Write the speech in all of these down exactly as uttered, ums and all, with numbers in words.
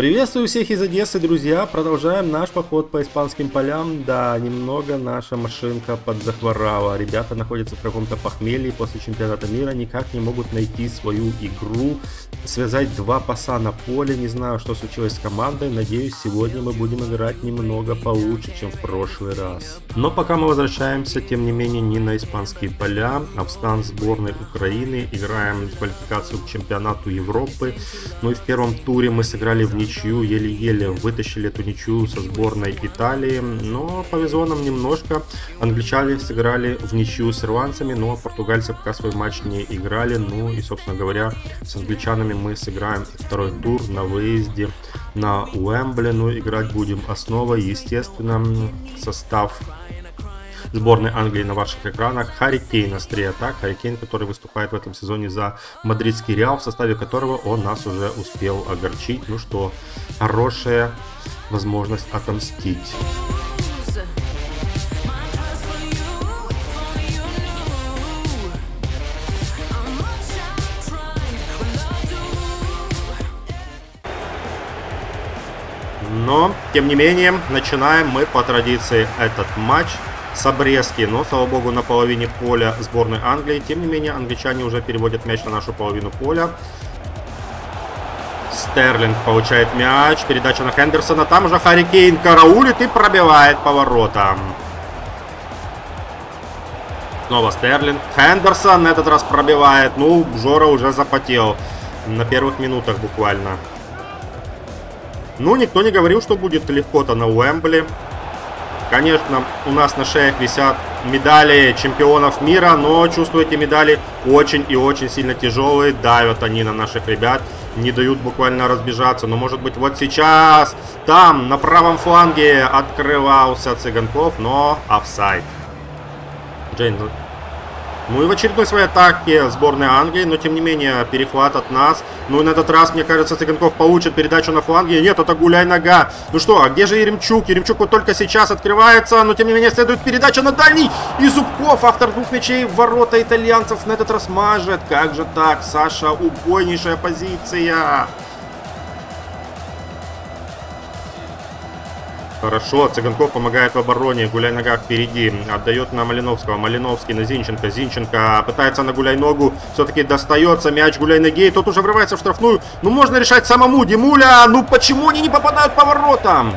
Приветствую всех из Одессы, друзья! Продолжаем наш поход по испанским полям. Да, немного наша машинка подзахворала. Ребята находятся в каком-то похмелье после чемпионата мира, никак не могут найти свою игру, связать два паса на поле. Не знаю, что случилось с командой. Надеюсь, сегодня мы будем играть немного получше, чем в прошлый раз. Но пока мы возвращаемся, тем не менее, не на испанские поля, а в стан сборной Украины. Играем квалификацию к чемпионату Европы. Ну и в первом туре мы сыграли в ничью, еле-еле вытащили эту ничью со сборной Италии, но повезло нам немножко. Англичане сыграли в ничью с ирландцами, но португальцы пока свой матч не играли. Ну и, собственно говоря, с англичанами мы сыграем второй тур на выезде на Уэмбли. Ну, играть будем основой, естественно, состав сборной Англии на ваших экранах. Харри Кейн, острее атак. Харри Кейн, который выступает в этом сезоне за мадридский Реал, в составе которого он нас уже успел огорчить. Ну что, хорошая возможность отомстить. Но, тем не менее, начинаем мы по традиции этот матч с обрезки, но, слава богу, на половине поля сборной Англии. Тем не менее, англичане уже переводят мяч на нашу половину поля. Стерлинг получает мяч, передача на Хендерсона, там уже Харри Кейн караулит и пробивает по воротам. Снова Стерлинг, Хендерсон на этот раз пробивает, ну, Жора уже запотел на первых минутах буквально. Ну, никто не говорил, что будет легко-то на Уэмбли. Конечно, у нас на шеях висят медали чемпионов мира, но, чувствуете, медали очень и очень сильно тяжелые. Давят они на наших ребят, не дают буквально разбежаться. Но, может быть, вот сейчас там, на правом фланге, открывался Цыганков, но офсайд. Джейн. Ну и в очередной своей атаке сборной Англии, но тем не менее перехват от нас. Ну и на этот раз, мне кажется, Цыганков получит передачу на фланге. Нет, это гуляй нога. Ну что, а где же Еремчук? Еремчук вот только сейчас открывается, но тем не менее следует передача на дальний. И Зубков, автор двух мячей, в ворота итальянцев на этот раз мажет. Как же так, Саша, убойнейшая позиция. Хорошо, Цыганков помогает в обороне, Гуляй нога впереди, отдает на Малиновского, Малиновский на Зинченко, Зинченко пытается на Гуляй ногу, все-таки достается мяч Гуляй ноге, тот уже врывается в штрафную, ну можно решать самому, Димуля, ну почему они не попадают по воротам?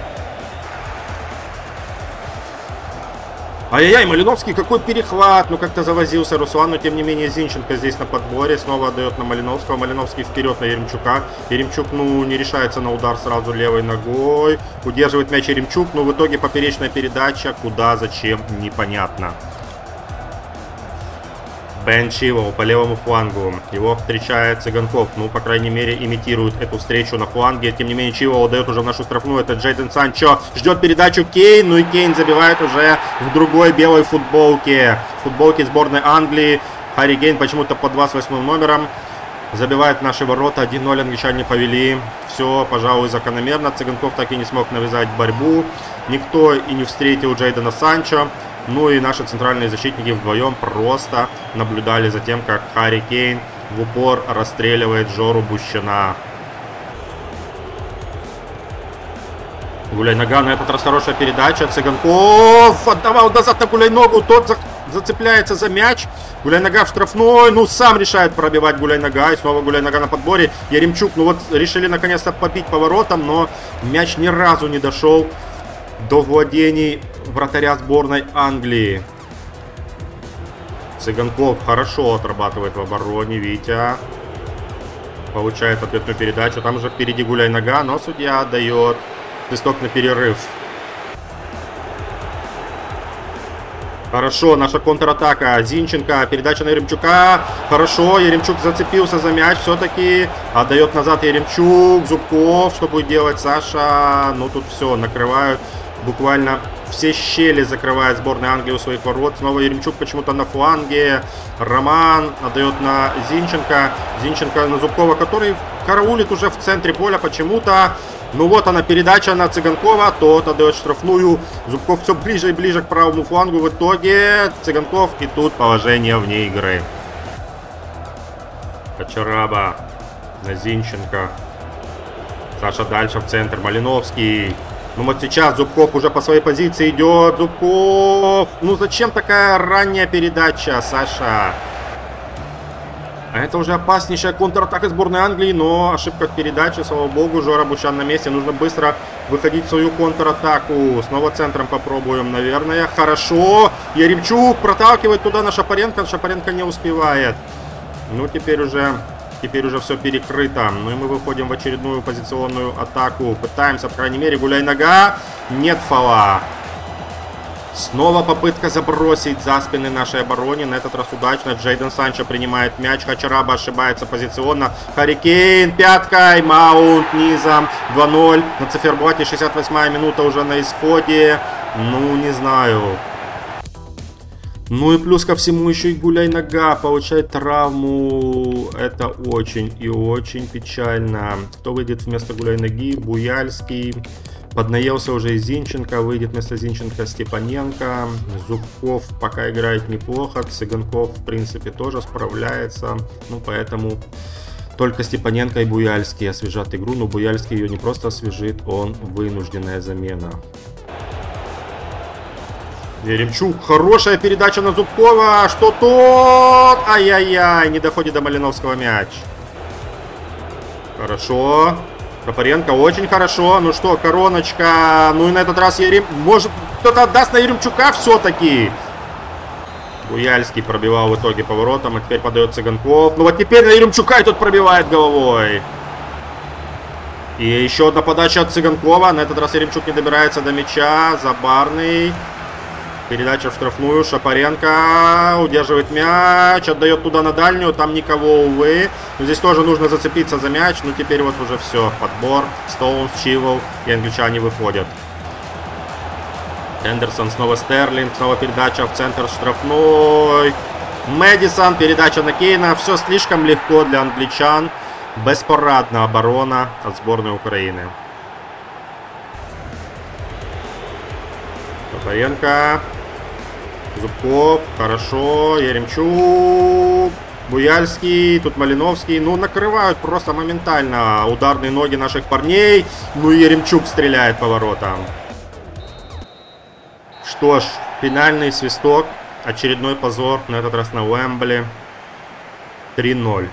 Ай-яй-яй, Малиновский, какой перехват, ну как-то завозился Руслан, но тем не менее Зинченко здесь на подборе, снова отдает на Малиновского, Малиновский вперед на Еремчука, Еремчук, ну, не решается на удар сразу левой ногой, удерживает мяч Еремчук, но в итоге поперечная передача, куда, зачем, непонятно. Бен Чилвелл по левому флангу. Его встречает Цыганков. Ну, по крайней мере, имитирует эту встречу на фланге. Тем не менее, Чилвелл дает уже в нашу штрафную. Это Джейден Санчо. Ждет передачу Кейн. Ну и Кейн забивает уже в другой белой футболке. Футболке сборной Англии. Харри Кейн почему-то под двадцать восьмым номером. Забивает наши ворота. один ноль англичане повели. Все, пожалуй, закономерно. Цыганков так и не смог навязать борьбу. Никто и не встретил Джейдена Санчо. Ну и наши центральные защитники вдвоем просто наблюдали за тем, как Харри Кейн в упор расстреливает Жору Бущина. Гуляй нога, на этот раз хорошая передача. Цыганков отдавал назад на Гуляй ногу. Тот за... зацепляется за мяч. Гуляй нога в штрафной. Ну сам решает пробивать Гуляй нога. И снова Гуляй нога на подборе. Еремчук, ну вот решили наконец-то побить поворотом, но мяч ни разу не дошел до владений вратаря сборной Англии. Цыганков хорошо отрабатывает в обороне. Витя получает ответную передачу. Там уже впереди Гуляй нога, но судья отдает свисток на перерыв. Хорошо, наша контратака. Зинченко, передача на Еремчука. Хорошо, Еремчук зацепился за мяч. Все-таки отдает назад Еремчук. Зубков, что будет делать Саша? Ну тут все, накрывают. Буквально все щели закрывает сборная Англии у своих ворот. Снова Еремчук почему-то на фланге. Роман отдает на Зинченко. Зинченко на Зубкова, который караулит уже в центре поля почему-то. Ну вот она, передача на Цыганкова. Тот отдает штрафную. Зубков все ближе и ближе к правому флангу. В итоге Цыганков, и тут положение вне игры. Кочараба на Зинченко. Саша дальше в центр. Малиновский. Ну вот сейчас Зубков уже по своей позиции идет. Зубков. Ну зачем такая ранняя передача, Саша? А это уже опаснейшая контратака сборной Англии, но ошибка в передаче, слава богу, Жора Бущан на месте. Нужно быстро выходить в свою контратаку. Снова центром попробуем, наверное. Хорошо. Яремчук проталкивает туда на Шапаренко. Шапаренко не успевает. Ну, теперь уже, теперь уже все перекрыто. Ну и мы выходим в очередную позиционную атаку. Пытаемся, по крайней мере, гуляй нога. Нет фола. Снова попытка забросить за спины нашей обороне. На этот раз удачно. Джейден Санчо принимает мяч. Хачараба ошибается позиционно. Харри Кейн пяткой. Маунт низом. два ноль. На циферблате шестьдесят восьмая минута уже на исходе. Ну, не знаю. Ну и плюс ко всему еще и гуляй нога получает травму. Это очень и очень печально. Кто выйдет вместо гуляй ноги? Буяльский. Поднаелся уже и Зинченко. Выйдет вместо Зинченко Степаненко. Зубков пока играет неплохо. Цыганков в принципе тоже справляется. Ну поэтому только Степаненко и Буяльский освежат игру. Но Буяльский ее не просто освежит, он вынужденная замена. Яремчук. Хорошая передача на Зубкова. Что тот? Ай-яй-яй. Не доходит до Малиновского мяч. Хорошо. Шапаренко очень хорошо. Ну что, короночка. Ну и на этот раз Ярем... Может, кто-то отдаст на Яремчука все-таки. Буяльский пробивал в итоге поворотом. А теперь подает Цыганков. Ну вот теперь на Яремчука и тот пробивает головой. И еще одна подача от Цыганкова. На этот раз Яремчук не добирается до мяча. Забарный. Передача в штрафную. Шапаренко удерживает мяч. Отдает туда на дальнюю. Там никого, увы. Но здесь тоже нужно зацепиться за мяч. Ну теперь вот уже все. Подбор. Стоунс, Чивол. И англичане выходят. Эндерсон. Снова Стерлинг. Снова передача в центр штрафной. Мэдисон. Передача на Кейна. Все слишком легко для англичан. Беспорадная оборона от сборной Украины. Шапаренко. Зубков. Хорошо. Яремчук. Буяльский. Тут Малиновский. Ну, накрывают просто моментально ударные ноги наших парней. Ну и Яремчук стреляет по воротам. Что ж, финальный свисток. Очередной позор. На этот раз на Уэмбли. три ноль.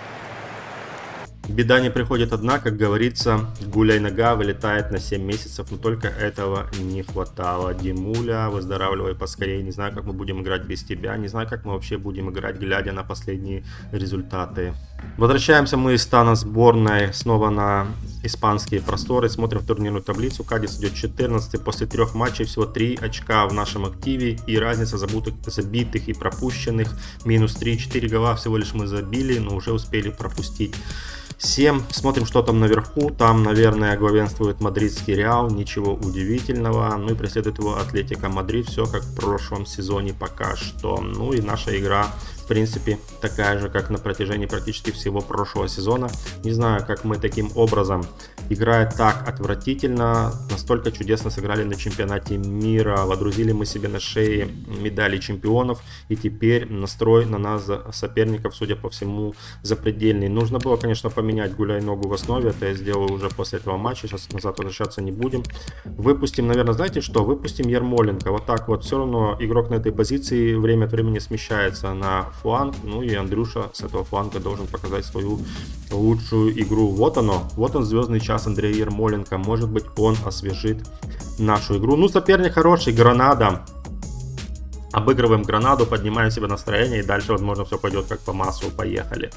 Беда не приходит одна, как говорится, гуляй нога вылетает на семь месяцев, но только этого не хватало. Димуля, выздоравливай поскорее, не знаю, как мы будем играть без тебя, не знаю, как мы вообще будем играть, глядя на последние результаты. Возвращаемся мы из стана сборной снова на испанские просторы, смотрим турнирную таблицу. Кадис идет четырнадцатый, после трех матчей всего три очка в нашем активе и разница забытых, забитых и пропущенных минус три-четыре гола всего лишь мы забили, но уже успели пропустить семь. Смотрим, что там наверху. Там, наверное, главенствует мадридский Реал. Ничего удивительного. Ну и преследует его Атлетико Мадрид. Все как в прошлом сезоне пока что. Ну и наша игра, в принципе, такая же, как на протяжении практически всего прошлого сезона. Не знаю, как мы таким образом, играя так отвратительно, настолько чудесно сыграли на чемпионате мира. Водрузили мы себе на шее медали чемпионов. И теперь настрой на нас соперников, судя по всему, запредельный. Нужно было, конечно, поменять гуляй ногу в основе. Это я сделаю уже после этого матча. Сейчас назад возвращаться не будем. Выпустим, наверное, знаете что? Выпустим Ярмоленко. Вот так вот. Все равно игрок на этой позиции время от времени смещается на фланг. Ну и Андрюша с этого фланга должен показать свою лучшую игру. Вот оно. Вот он, звездный час Андрея Ярмоленко. Может быть, он освежит нашу игру. Ну, соперник хороший. Гранада. Обыгрываем Гранаду, поднимаем себе настроение. И дальше, возможно, все пойдет как по маслу. Поехали.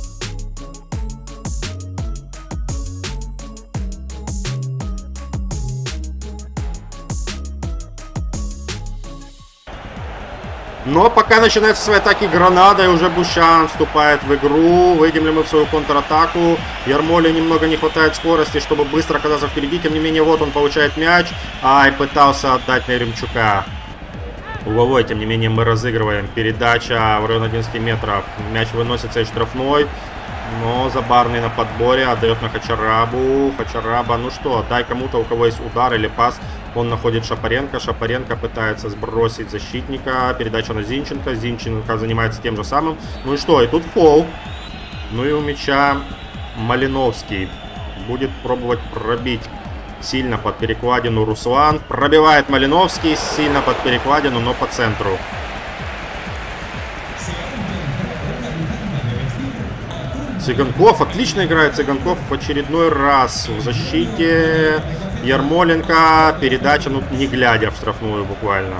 Но пока начинается свои атаки Гранада, и уже Бущан вступает в игру. Выйдем ли мы в свою контратаку? Ярмоле немного не хватает скорости, чтобы быстро оказаться впереди. Тем не менее, вот он получает мяч. Ай, пытался отдать на Яремчука. Угловой, тем не менее, мы разыгрываем. Передача в районе одиннадцати метров. Мяч выносится из штрафной. Но Забарный на подборе отдает на Хачарабу. Хачараба, ну что, дай кому-то, у кого есть удар или пас. Он находит Шапаренко. Шапаренко пытается сбросить защитника. Передача на Зинченко. Зинченко занимается тем же самым. Ну и что, и тут фол. Ну и у мяча Малиновский. будет пробовать пробить сильно под перекладину Руслан. Пробивает Малиновский сильно под перекладину, но по центру. Цыганков, отлично играет Цыганков в очередной раз в защите. Ярмоленко, передача, ну не глядя в штрафную буквально.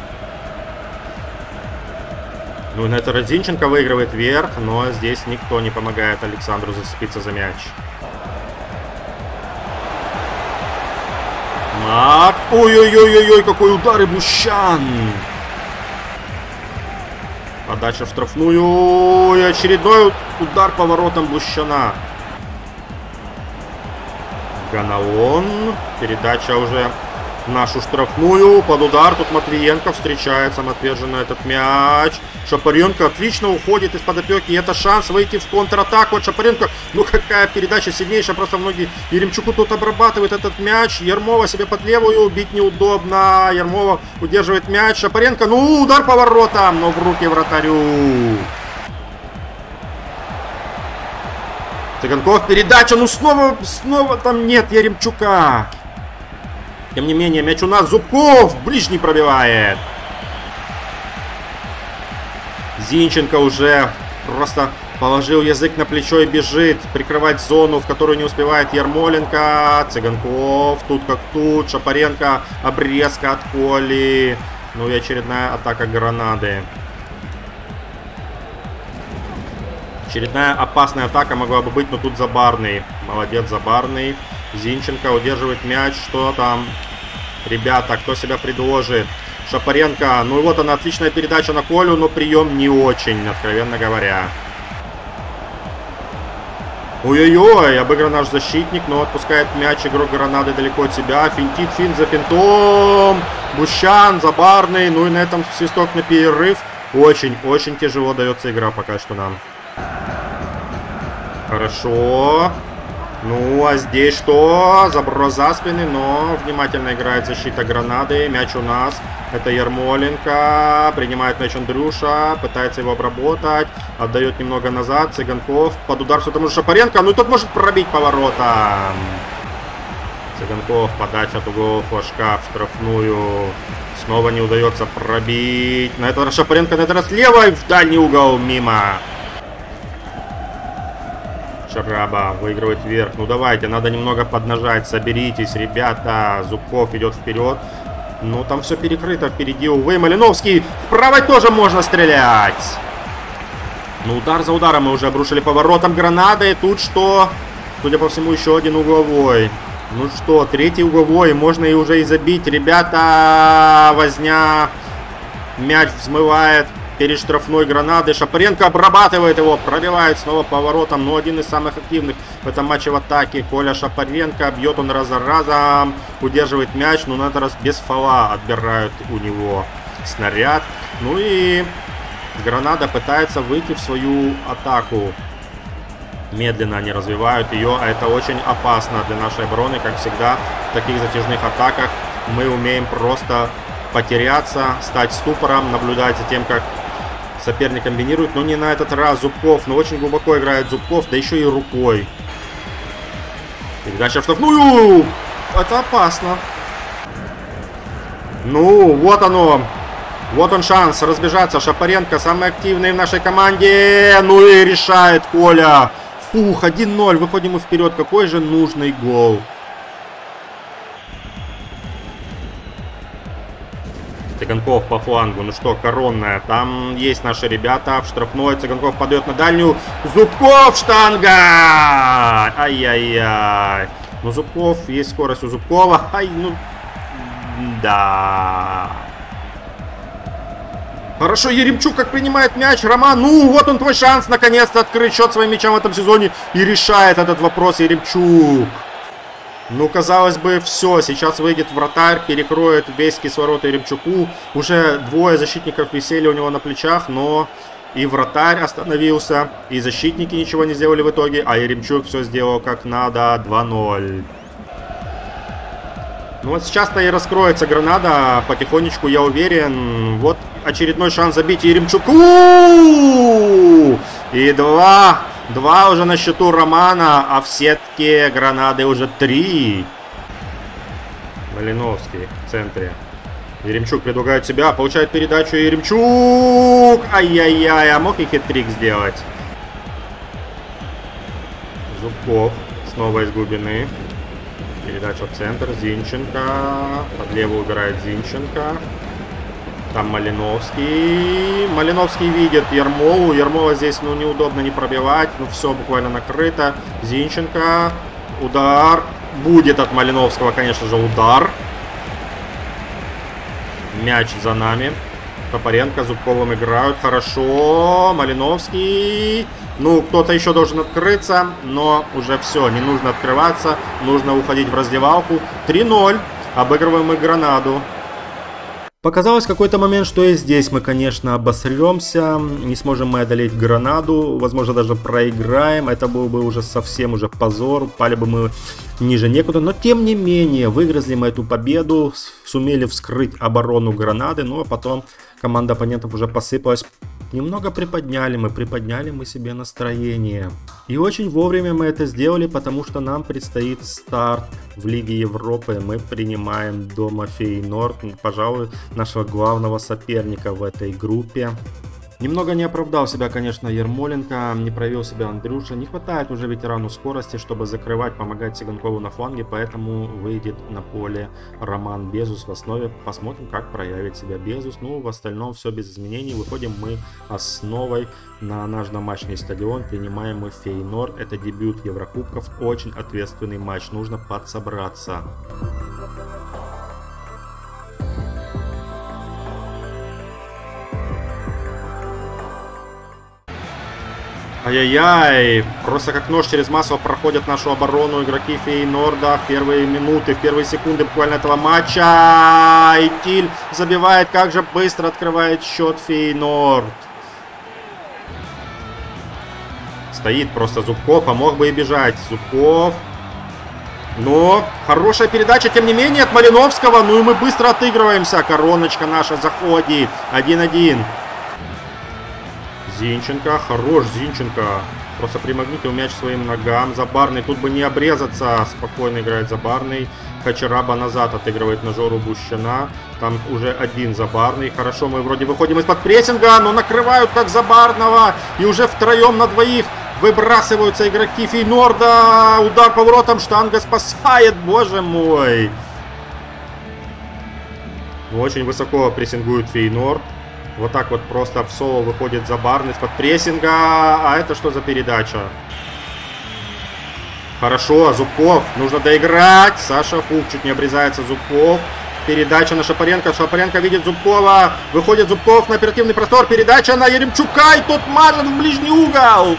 Ну и на это Зинченко выигрывает вверх, но здесь никто не помогает Александру зацепиться за мяч. Мак, ой-ой-ой-ой, какой удар, и Бущан. Подача в штрафную. И очередной удар по воротам Бущана. Ганаон. Передача уже в нашу штрафную. Под удар. Тут Матвиенко встречается. Матвей же на этот мяч. Шапаренко отлично уходит из-под опеки. И это шанс выйти в контратаку от Шапаренко. Ну какая передача сильнейшая. Просто многие. Еремчуку тут обрабатывает этот мяч. Ермова себе под левую. Бить неудобно. Ермова удерживает мяч. Шапаренко. Ну удар по воротам. Но в руки вратарю. Цыганков. Передача. Ну снова, снова там нет Еремчука. Тем не менее, мяч у нас. Зубков. Ближний пробивает. Зинченко уже просто положил язык на плечо и бежит прикрывать зону, в которую не успевает Ярмоленко. Цыганков. Тут как тут. Шапаренко. Обрезка от Коли. Ну и очередная атака Гранады. Очередная опасная атака могла бы быть, но тут Забарный. Молодец, Забарный. Зинченко удерживает мяч. Что там? Ребята, кто себя предложит? Шапаренко. Ну и вот она, отличная передача на Колю, но прием не очень, откровенно говоря. Ой-ой-ой, обыгран наш защитник, но отпускает мяч игрок Гранады далеко от себя. Финтит, финт за финтом. Бущан, Забарный. Ну и на этом свисток на перерыв. Очень-очень тяжело дается игра пока что нам. Хорошо. Ну, а здесь что? Заброс за спины, но внимательно играет защита Гранады. Мяч у нас. Это Ярмоленко. Принимает мяч Андрюша. Пытается его обработать. Отдает немного назад. Цыганков. Под удар все тому же Шапаренко. Ну и тот может пробить поворотом. Цыганков. Подача от углового флажка в штрафную. Снова не удается пробить. На этот раз Шапаренко, на этот раз левой. В дальний угол. Мимо. Шараба выигрывает вверх. Ну давайте, надо немного поднажать. Соберитесь, ребята. Зубков идет вперед. Ну там все перекрыто. Впереди, увы, Малиновский. В правой тоже можно стрелять. Ну удар за ударом мы уже обрушили поворотом Гранады. И тут что? Судя по всему, еще один угловой. Ну что, третий угловой. Можно и уже и забить. Ребята, возня. Мяч взмывает перед штрафной Гранады. Шапаренко обрабатывает его, пробивает снова поворотом. Но один из самых активных в этом матче в атаке. Коля Шапаренко. Бьет он раз за разом. Удерживает мяч. Но на этот раз без фола отбирают у него снаряд. Ну и Гранада пытается выйти в свою атаку. Медленно они развивают ее. А это очень опасно для нашей обороны. Как всегда в таких затяжных атаках мы умеем просто потеряться, стать ступором, наблюдать за тем, как соперник комбинирует, но не на этот раз. Зубков, но очень глубоко играет Зубков, да еще и рукой. Передача в штрафную. Это опасно. Ну, вот оно. Вот он шанс разбежаться. Шапаренко, самый активный в нашей команде. Ну и решает Коля. Фух, один ноль. Выходим мы вперед. Какой же нужный гол. Цыганков по флангу. Ну что, коронная. Там есть наши ребята. В штрафной. Цыганков подает на дальнюю. Зубков, штанга! Ай-яй-яй. Ну, Зубков, есть скорость у Зубкова. Ай, ну... Да. Хорошо, Еремчук как принимает мяч. Роман, ну, вот он твой шанс наконец-то открыть счет своим мячам в этом сезоне. И решает этот вопрос Еремчук. Ну, казалось бы, все. Сейчас выйдет вратарь, перекроет весь кислород Еремчуку. Уже двое защитников висели у него на плечах, но и вратарь остановился, и защитники ничего не сделали в итоге, а Еремчук все сделал как надо. два ноль. Ну, вот сейчас-то и раскроется Гранада потихонечку, я уверен. Вот очередной шанс забить Еремчуку. И два Два уже на счету Романа, а в сетке Гранады уже три. Малиновский в центре. Еремчук предлагает себя, получает передачу Еремчук. Ай-яй-яй, а мог и хитрик сделать. Зубков снова из глубины. Передача в центр. Зинченко. Под левую убирает Зинченко. Там Малиновский. Малиновский видит Ермолу. Ермола здесь, ну, неудобно не пробивать. Ну, все буквально накрыто. Зинченко. Удар. Будет от Малиновского, конечно же, удар. Мяч за нами. Топоренко, Зубковым играют. Хорошо. Малиновский. Ну, кто-то еще должен открыться. Но уже все, не нужно открываться. Нужно уходить в раздевалку. три ноль. Обыгрываем мы Гранаду. Показалось в какой-то момент, что и здесь мы, конечно, обосремся. Не сможем мы одолеть Гранаду. Возможно, даже проиграем. Это был бы уже совсем уже позор. Упали бы мы ниже некуда. Но, тем не менее, выгрызли мы эту победу. Сумели вскрыть оборону Гранады. Ну, а потом команда оппонентов уже посыпалась. Немного приподняли мы, приподняли мы себе настроение. И очень вовремя мы это сделали, потому что нам предстоит старт в Лиге Европы. Мы принимаем дома Фейнорд, пожалуй, нашего главного соперника в этой группе. Немного не оправдал себя, конечно, Ермоленко, не проявил себя Андрюша. Не хватает уже ветерану скорости, чтобы закрывать, помогать Сиганкову на фланге, поэтому выйдет на поле Роман Безус в основе. Посмотрим, как проявит себя Безус. Ну, в остальном все без изменений. Выходим мы основой на наш домашний стадион. Принимаем мы Фейнорд. Это дебют Еврокубков. Очень ответственный матч. Нужно подсобраться. Ай-яй-яй, просто как нож через масло проходят нашу оборону игроки Фейнорда в первые минуты, в первые секунды буквально этого матча. И Тиль забивает, как же быстро открывает счет Фейнорд. Стоит просто Зубков, а мог бы и бежать. Зубков. Но хорошая передача, тем не менее, от Малиновского. Ну и мы быстро отыгрываемся. Короночка наша заходит. один-один. Зинченко, хорош Зинченко. Просто примагните мяч своим ногам. Забарный, тут бы не обрезаться. Спокойно играет Забарный. Кочераба назад отыгрывает на Жору Бущина. Там уже один Забарный. Хорошо, мы вроде выходим из-под прессинга, но накрывают как Забарного. И уже втроем на двоих выбрасываются игроки Фейнорда. Удар по воротам, штанга спасает, боже мой. Очень высоко прессингует Фейнорд. Вот так вот просто в соло выходит Забарный из-под прессинга. А это что за передача? Хорошо, Зубков. Нужно доиграть. Саша Фук чуть не обрезается. Зубков. Передача на Шапаренко. Шапаренко видит Зубкова. Выходит Зубков на оперативный простор. Передача на Еремчука. И тот мажет в ближний угол.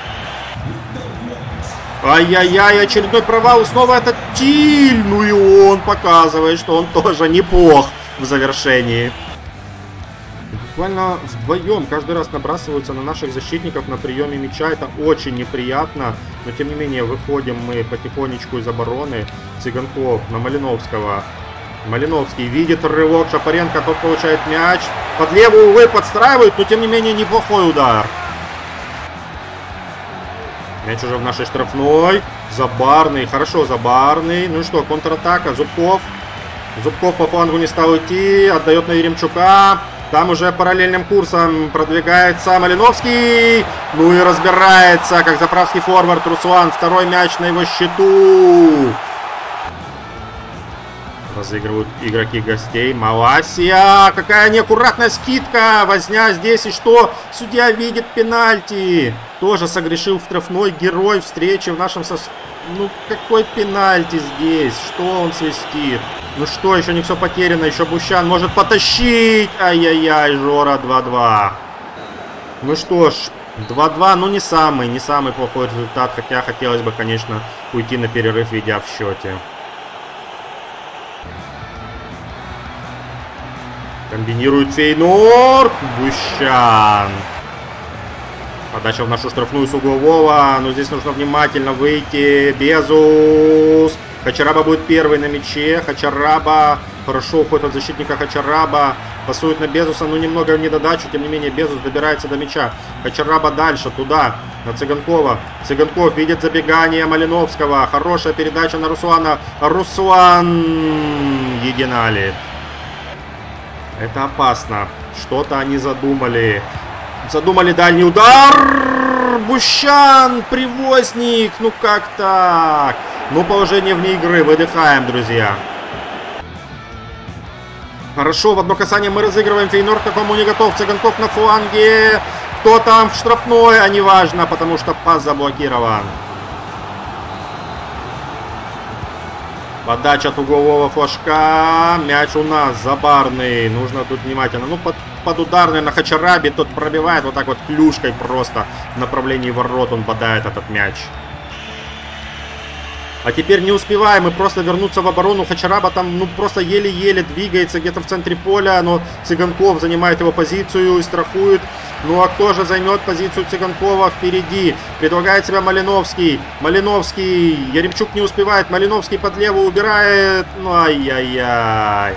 Ай-яй-яй, очередной провал. Снова это Тиль. Ну и он показывает, что он тоже неплох в завершении. Буквально вдвоем каждый раз набрасываются на наших защитников на приеме мяча. Это очень неприятно. Но тем не менее выходим мы потихонечку из обороны. Цыганков на Малиновского. Малиновский видит рывок Шапаренко. Тот получает мяч. Под левую, увы, подстраивают. Но тем не менее неплохой удар. Мяч уже в нашей штрафной. Забарный. Хорошо, Забарный. Ну и что, контратака. Зубков. Зубков по флангу не стал идти. Отдает на Еремчука. Там уже параллельным курсом продвигается Малиновский. Ну и разбирается, как заправский форвард Руслан. Второй мяч на его счету. Разыгрывают игроки гостей. Маласия. Какая неаккуратная скидка. Возня здесь. И что? Судья видит пенальти. Тоже согрешил штрафной герой встречи в нашем сос... Ну какой пенальти здесь? Что он свистит? Ну что, еще не все потеряно. Еще Бущан может потащить. Ай-яй-яй, Жора два-два. Ну что ж, два-два, ну не самый, не самый плохой результат. Хотя хотелось бы, конечно, уйти на перерыв, ведя в счете. Комбинирует Фейнорд. Бущан. Подача в нашу штрафную с углового. Но здесь нужно внимательно выйти. Безус. Хачараба будет первый на мяче. Хачараба хорошо уходит от защитника Хачараба. Пасует на Безуса, но немного в недодачу. Тем не менее, Безус добирается до мяча. Хачараба дальше, туда, на Цыганкова. Цыганков видит забегание Малиновского. Хорошая передача на Руслана. Руслан Единали. Это опасно. Что-то они задумали. Задумали дальний удар. Бущан, привозник. Ну как так? Ну, положение вне игры. Выдыхаем, друзья. Хорошо, в одно касание мы разыгрываем. Фейнорд к такому не готов. Цыганков на фланге. Кто там в штрафной? А не важно, потому что пас заблокирован. Подача от углового флажка. Мяч у нас забарный. Нужно тут внимательно. Ну, под, под удар, наверное, Хачараби. Тот пробивает вот так вот клюшкой просто. В направлении ворот он бодает этот мяч. А теперь не успеваем мы просто вернуться в оборону. Хачараба там, ну, просто еле-еле двигается где-то в центре поля. Но Цыганков занимает его позицию и страхует. Ну, а кто же займет позицию Цыганкова впереди? Предлагает себя Малиновский. Малиновский. Яремчук не успевает. Малиновский под левую убирает. Ну, ай-яй-яй.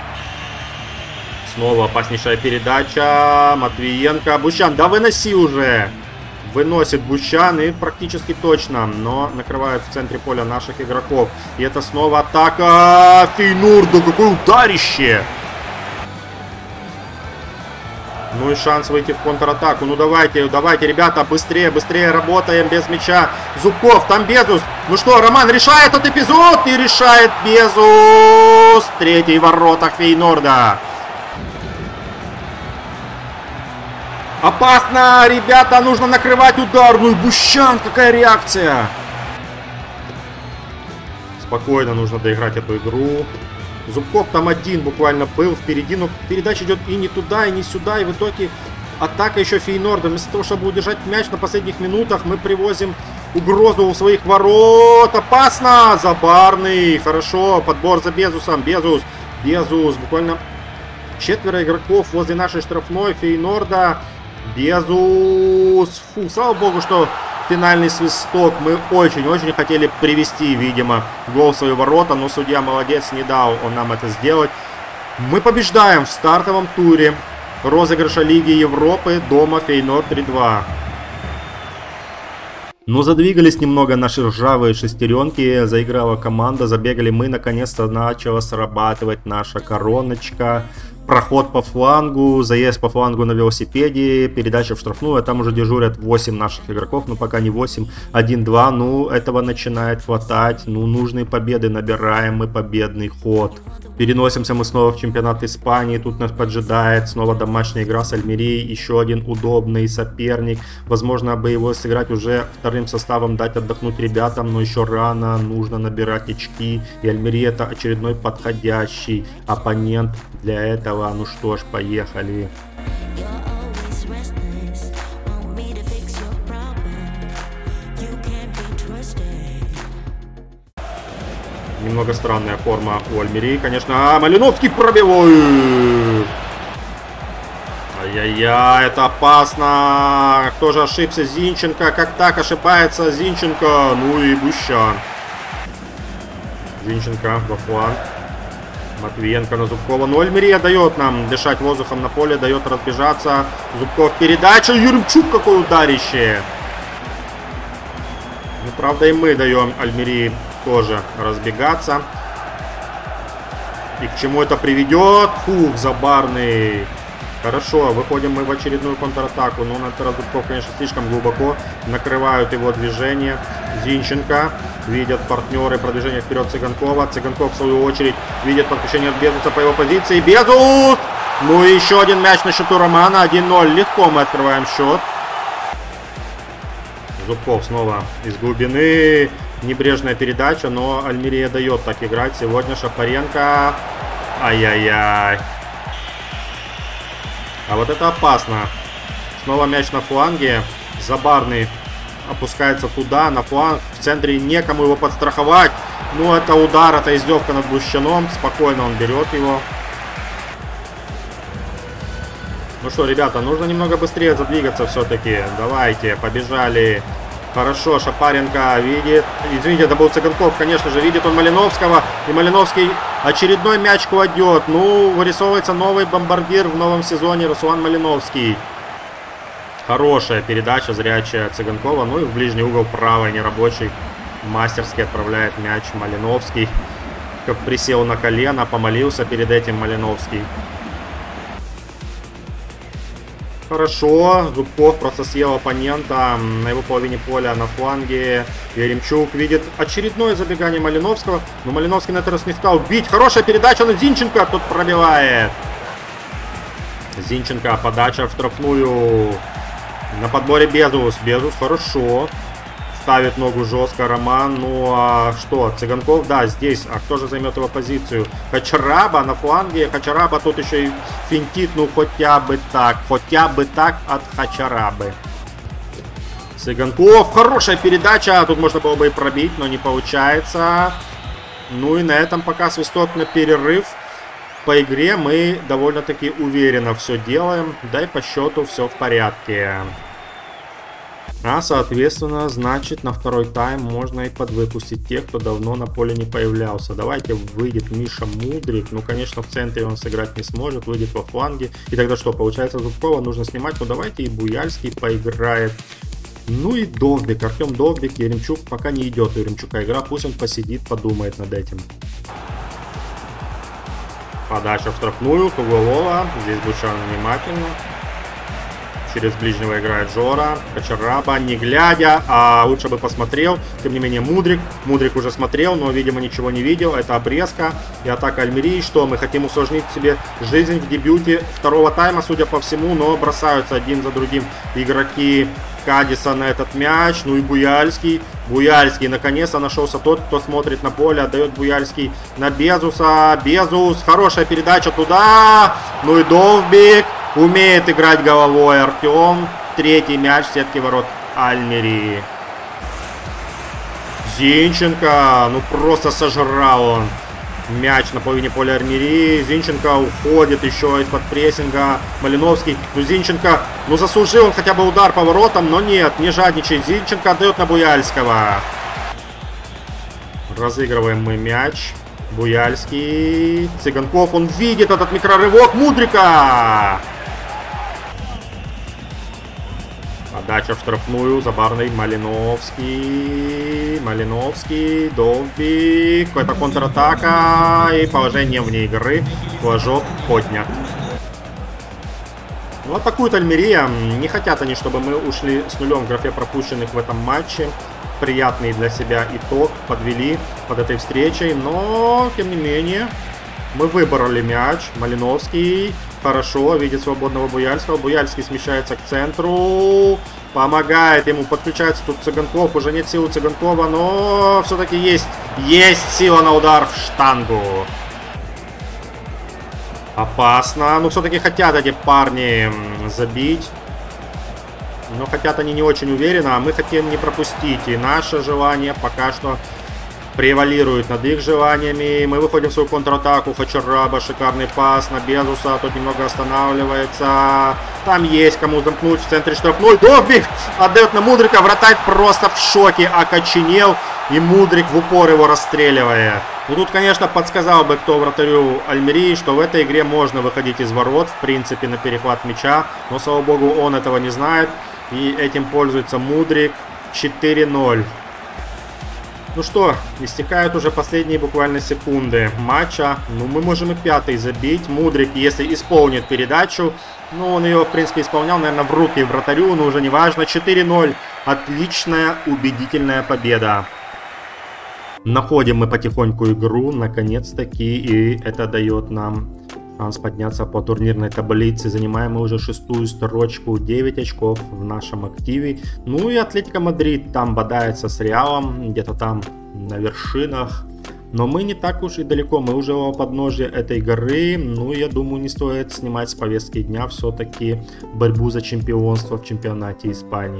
Снова опаснейшая передача. Матвиенко. Бущан, да выноси уже. Выносит Бущан и практически точно, но накрывают в центре поля наших игроков. И это снова атака Фейнорда. Какое ударище! Ну и шанс выйти в контратаку. Ну давайте, давайте, ребята, быстрее, быстрее работаем без мяча. Зубков, там Безус. Ну что, Роман решает этот эпизод и решает Безус. Третий в воротах Фейнорда. Опасно, ребята, нужно накрывать удар. Ну и Бущан, какая реакция. Спокойно нужно доиграть эту игру. Зубков там один буквально был впереди, но передача идет и не туда, и не сюда. И в итоге атака еще Фейнорда. Вместо того, чтобы удержать мяч на последних минутах, мы привозим угрозу у своих ворот. Опасно, забарный. Хорошо, подбор за Безусом. Безус, Безус, буквально четверо игроков возле нашей штрафной Фейнорда. Безус. Фу, слава богу, что финальный свисток. Мы очень-очень хотели привести, видимо, гол в свои ворота. Но судья молодец, не дал он нам это сделать. Мы побеждаем в стартовом туре розыгрыша Лиги Европы дома Фейнорд три-два. Ну, задвигались немного наши ржавые шестеренки, заиграла команда, забегали мы, наконец-то начала срабатывать наша короночка. Проход по флангу, заезд по флангу на велосипеде, передача в штрафную, а там уже дежурят восемь наших игроков, но пока не восемь, один-два, ну, этого начинает хватать, ну, нужные победы набираем мы, победный ход. Переносимся мы снова в чемпионат Испании, тут нас поджидает снова домашняя игра с Альмерией, еще один удобный соперник, возможно бы его сыграть уже вторым составом, дать отдохнуть ребятам, но еще рано, нужно набирать очки, и Альмерия это очередной подходящий оппонент для этого. Ну что ж, поехали. Немного странная форма у Альмерии, конечно. А, Малиновский пробивает. Ай-яй-яй, это опасно. Кто же ошибся? Зинченко. Как так ошибается Зинченко? Ну и Бущан. Зинченко во фланг. Матвиенко на Зубкова. Но Альмерия дает нам дышать воздухом на поле, дает разбежаться. Зубков передача. Юрчук, какое ударище. Ну, правда, и мы даем Альмерии тоже разбегаться. И к чему это приведет? Фух, забарный. Хорошо, выходим мы в очередную контратаку. Но на этот раз Зубков, конечно, слишком глубоко. Накрывают его движение. Зинченко. Видят партнеры продвижение вперед Цыганкова. Цыганков, в свою очередь, видит подключение от Безуса по его позиции. Безус! Ну и еще один мяч на счету Романа. один-ноль. Легко мы открываем счет. Зубков снова из глубины. Небрежная передача, но Альмерия дает так играть. Сегодня Шапаренко. Ай-яй-яй. А вот это опасно. Снова мяч на фланге. Забарный опускается туда, на фланг. В центре некому его подстраховать. Ну, это удар, это издевка над Бущаном. Спокойно он берет его. Ну что, ребята, нужно немного быстрее задвигаться все-таки. Давайте, побежали. Хорошо, Шапаренко видит. Извините, это был Цыганков, конечно же. Видит он Малиновского. И Малиновский очередной мяч кладет. Ну, вырисовывается новый бомбардир в новом сезоне. Руслан Малиновский. Хорошая передача, зрячая Цыганкова. Ну и в ближний угол правый, нерабочий. Мастерски отправляет мяч Малиновский. Как присел на колено, помолился перед этим Малиновский. Хорошо, Зубков просто съел оппонента на его половине поля на фланге. Еремчук видит очередное забегание Малиновского. Но Малиновский на этот раз не стал бить. Хорошая передача на Зинченко. Тут пробивает. Зинченко, подача в штрафную. На подборе Безус. Безус хорошо. Ставит ногу жестко Роман. Ну а что? Цыганков, да, здесь. А кто же займет его позицию? Хачараба на фланге. Хачараба тут еще и финтит. Ну хотя бы так. Хотя бы так от Хачарабы. Цыганков. Хорошая передача. Тут можно было бы и пробить, но не получается. Ну и на этом пока свисток на перерыв. По игре мы довольно-таки уверенно все делаем. Да и по счету все в порядке. А, соответственно, значит, на второй тайм можно и подвыпустить тех, кто давно на поле не появлялся. Давайте выйдет Миша Мудрик. Ну, конечно, в центре он сыграть не сможет. Выйдет во фланге. И тогда что, получается, Зубкова нужно снимать? Ну, давайте и Буяльский поиграет. Ну и Довбик. Артем Довбик. Еремчук пока не идет у Еремчука игра. Пусть он посидит, подумает над этим. Подача в штрафную. Круглова. Здесь Бучан внимательно. Через ближнего играет Жора. Хачараба, не глядя, а лучше бы посмотрел. Тем не менее, Мудрик. Мудрик уже смотрел, но, видимо, ничего не видел. Это обрезка и атака Альмерии. Что, мы хотим усложнить себе жизнь в дебюте второго тайма, судя по всему. Но бросаются один за другим игроки Кадиса на этот мяч. Ну и Буяльский. Буяльский. Наконец-то нашелся тот, кто смотрит на поле. Отдает Буяльский на Безуса. Безус. Хорошая передача туда. Ну и Довбик. Умеет играть головой Артем. Третий мяч в сетке ворот Альмерии. Зинченко. Ну просто сожрал он мяч на половине поля Альмерии. Зинченко уходит еще из-под прессинга. Малиновский. Ну Зинченко. Ну заслужил он хотя бы удар по воротам. Но нет, не жадничает. Зинченко отдает на Буяльского. Разыгрываем мы мяч. Буяльский. Цыганков. Он видит этот микрорывок Мудрика. Подача в штрафную. Забарный. Малиновский. Малиновский. Довбик. Какая-то контратака. И положение вне игры. Флажок поднят. Ну, атакует Альмерия. Не хотят они, чтобы мы ушли с нулем в графе пропущенных в этом матче. Приятный для себя итог подвели под этой встречей. Но, тем не менее, мы выбрали мяч. Малиновский. Хорошо, видит свободного Буяльского. Буяльский смещается к центру. Помогает ему, подключается тут Цыганков. Уже нет силы Цыганкова, но все-таки есть, есть сила на удар в штангу. Опасно. Ну, все-таки хотят эти парни забить. Но хотят они не очень уверенно, а мы хотим не пропустить. И наше желание пока что превалирует над их желаниями. Мы выходим в свою контратаку. Хачараба, шикарный пас на Безуса. Тут немного останавливается. Там есть кому замкнуть в центре штрафной. Довбик отдает на Мудрика. Вратарь просто в шоке, окоченел. И Мудрик в упор его расстреливает. Ну тут, конечно, подсказал бы кто вратарю Альмерии, что в этой игре можно выходить из ворот, в принципе, на перехват мяча. Но, слава богу, он этого не знает. И этим пользуется Мудрик. четыре ноль. Ну что, истекают уже последние буквально секунды матча. Ну, мы можем и пятый забить. Мудрик, если исполнит передачу, ну, он ее, в принципе, исполнял, наверное, в руки вратарю, но уже не важно. четыре ноль. Отличная, убедительная победа. Находим мы потихоньку игру, наконец-таки, и это дает нам шанс подняться по турнирной таблице. Занимаем мы уже шестую строчку, девять очков в нашем активе. Ну и Атлетико Мадрид там бодается с Реалом, где-то там на вершинах. Но мы не так уж и далеко, мы уже у подножия этой горы. Ну, я думаю, не стоит снимать с повестки дня все-таки борьбу за чемпионство в чемпионате Испании.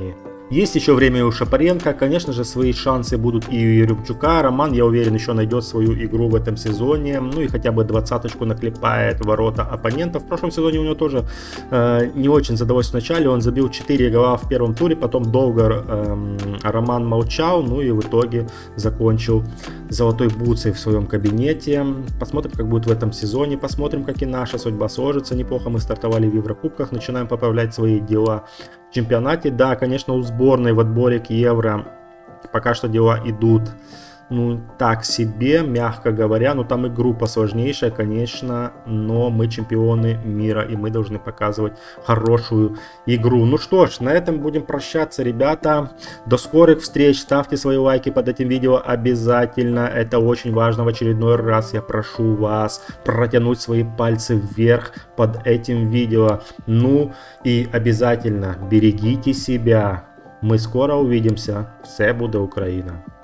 Есть еще время у Шапаренко, конечно же, свои шансы будут и у Еремчука. Роман, я уверен, еще найдет свою игру в этом сезоне, ну и хотя бы двадцаточку наклепает в ворота оппонентов. В прошлом сезоне у него тоже э, не очень задалось в начале, он забил четыре гола в первом туре, потом долго э, Роман молчал, ну и в итоге закончил золотой бутсой в своем кабинете. Посмотрим, как будет в этом сезоне, посмотрим, как и наша судьба сложится. Неплохо мы стартовали в Еврокубках, начинаем поправлять свои дела в чемпионате. Да, конечно, у сборной в отборе к Евро пока что дела идут, ну, так себе, мягко говоря. Ну, там и группа сложнейшая, конечно, но мы чемпионы мира, и мы должны показывать хорошую игру. Ну что ж, на этом будем прощаться, ребята. До скорых встреч. Ставьте свои лайки под этим видео обязательно. Это очень важно. В очередной раз я прошу вас протянуть свои пальцы вверх под этим видео. Ну и обязательно берегите себя. Мы скоро увидимся. Все буде Україна!